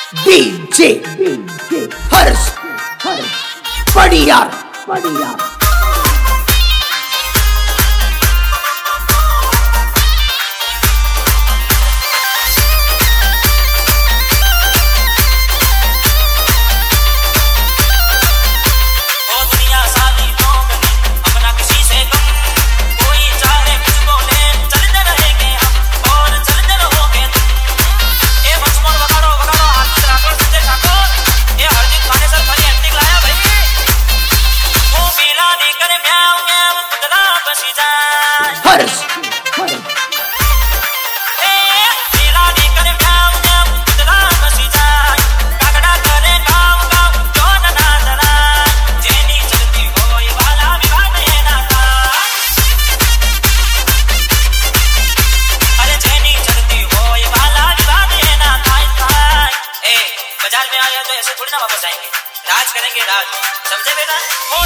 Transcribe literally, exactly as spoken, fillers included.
DJ हर्ष बढ़िया बढ़िया। हर्ष बाजार में आए तो ऐसे थोड़ी ना वापस आएंगे, राज करेंगे राज, समझे बेटा।